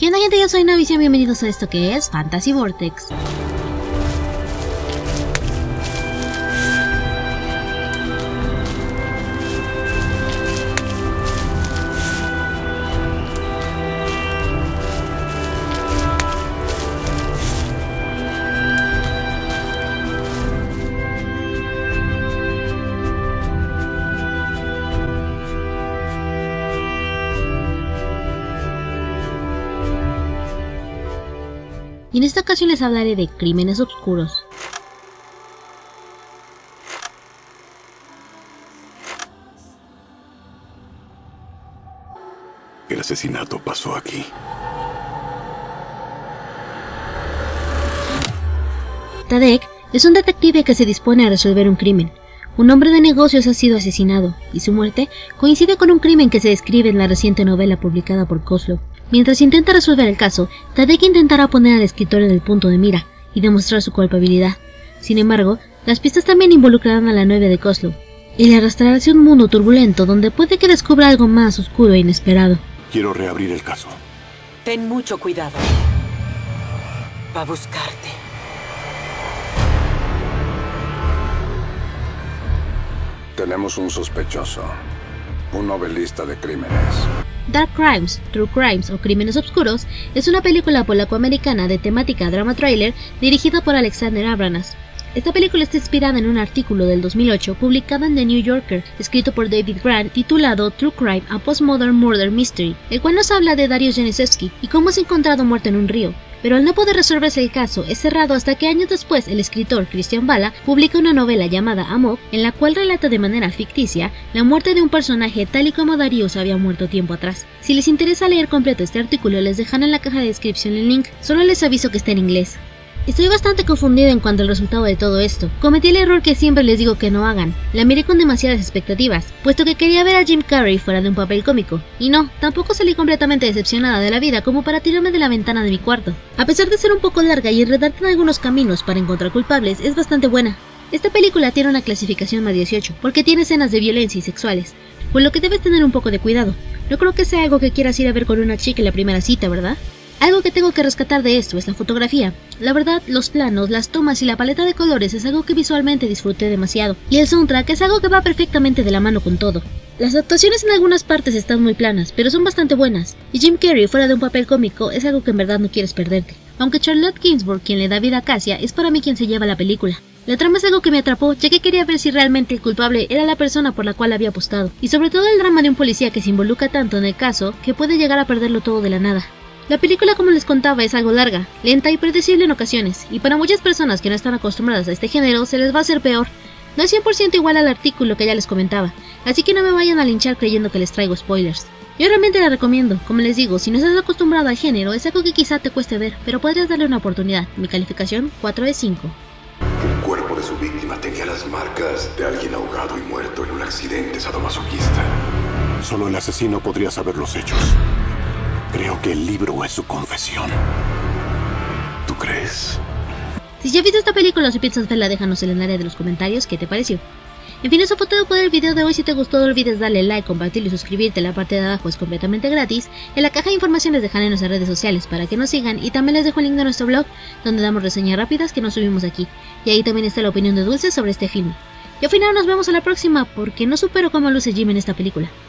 ¿Qué onda, gente? Yo soy Navis y bienvenidos a esto que es Fantasy Vortex. Y en esta ocasión les hablaré de Crímenes Oscuros. El asesinato pasó aquí. Tadek es un detective que se dispone a resolver un crimen. Un hombre de negocios ha sido asesinado, y su muerte coincide con un crimen que se describe en la reciente novela publicada por Kozlov. Mientras intenta resolver el caso, Tadek intentará poner al escritor en el punto de mira y demostrar su culpabilidad. Sin embargo, las pistas también involucrarán a la novia de Kozlov y le arrastrará hacia un mundo turbulento donde puede que descubra algo más oscuro e inesperado. Quiero reabrir el caso. Ten mucho cuidado. Va a buscarte. Tenemos un sospechoso. Un novelista de crímenes. Dark Crimes, True Crimes o Crímenes Oscuros es una película polaco-americana de temática drama thriller dirigida por Alexander Abranas. Esta película está inspirada en un artículo del 2008 publicado en The New Yorker, escrito por David Grant, titulado True Crime: A Postmodern Murder Mystery, el cual nos habla de Dariusz Janiszewski y cómo es encontrado muerto en un río. Pero al no poder resolverse el caso, es cerrado hasta que años después el escritor Christian Bala publica una novela llamada Amok, en la cual relata de manera ficticia la muerte de un personaje tal y como Dariusz había muerto tiempo atrás. Si les interesa leer completo este artículo, les dejaré en la caja de descripción el link, solo les aviso que está en inglés. Estoy bastante confundida en cuanto al resultado de todo esto. Cometí el error que siempre les digo que no hagan. La miré con demasiadas expectativas, puesto que quería ver a Jim Carrey fuera de un papel cómico. Y no, tampoco salí completamente decepcionada de la vida como para tirarme de la ventana de mi cuarto. A pesar de ser un poco larga y enredarte en algunos caminos para encontrar culpables, es bastante buena. Esta película tiene una clasificación más 18, porque tiene escenas de violencia y sexuales, por lo que debes tener un poco de cuidado. No creo que sea algo que quieras ir a ver con una chica en la primera cita, ¿verdad? Algo que tengo que rescatar de esto es la fotografía. La verdad, los planos, las tomas y la paleta de colores es algo que visualmente disfruté demasiado. Y el soundtrack es algo que va perfectamente de la mano con todo. Las actuaciones en algunas partes están muy planas, pero son bastante buenas. Y Jim Carrey fuera de un papel cómico es algo que en verdad no quieres perderte. Aunque Charlotte Gainsbourg, quien le da vida a Cassia, es para mí quien se lleva la película. La trama es algo que me atrapó, ya que quería ver si realmente el culpable era la persona por la cual había apostado. Y sobre todo el drama de un policía que se involucra tanto en el caso, que puede llegar a perderlo todo de la nada. La película, como les contaba, es algo larga, lenta y predecible en ocasiones, y para muchas personas que no están acostumbradas a este género se les va a hacer peor. No es 100% igual al artículo que ya les comentaba, así que no me vayan a linchar creyendo que les traigo spoilers. Yo realmente la recomiendo, como les digo, si no estás acostumbrado al género es algo que quizá te cueste ver, pero podrías darle una oportunidad. Mi calificación, 4 de 5. El cuerpo de su víctima tenía las marcas de alguien ahogado y muerto en un accidente sadomasoquista. Solo el asesino podría saber los hechos. Creo que el libro es su confesión. ¿Tú crees? Si ya viste esta película o si piensas verla, déjanos en el área de los comentarios qué te pareció. En fin, eso fue todo por el video de hoy. Si te gustó, no olvides darle like, compartirlo y suscribirte. La parte de abajo es completamente gratis. En la caja de información les dejaré nuestras redes sociales para que nos sigan. Y también les dejo el link de nuestro blog, donde damos reseñas rápidas que nos subimos aquí. Y ahí también está la opinión de Dulce sobre este film. Y al final nos vemos a la próxima, porque no supero cómo luce Jim en esta película.